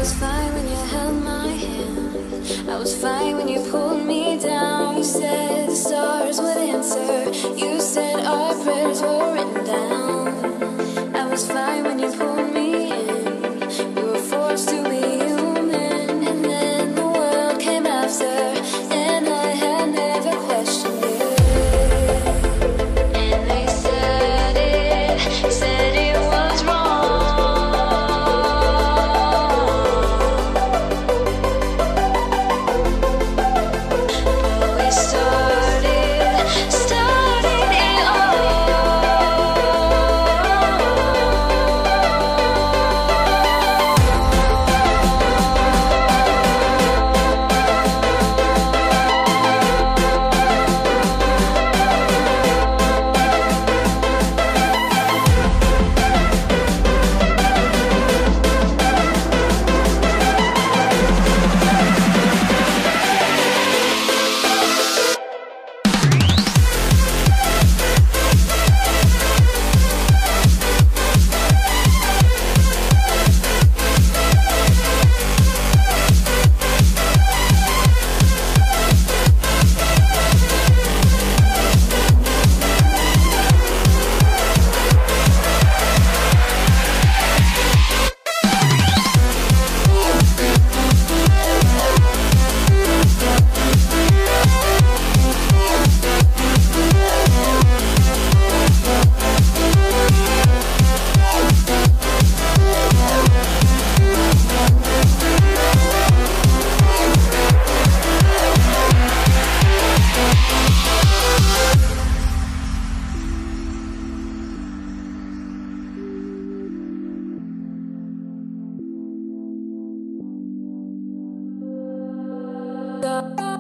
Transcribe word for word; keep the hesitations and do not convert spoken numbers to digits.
was fine when you held my hand. I was fine when you pulled me down. You said the stars would answer. You said our prayers were written down. I was fine when you pulled me in. We were forced to be human, and then the world came after, and I had never questioned it. And they said it, said it was wrong. Go.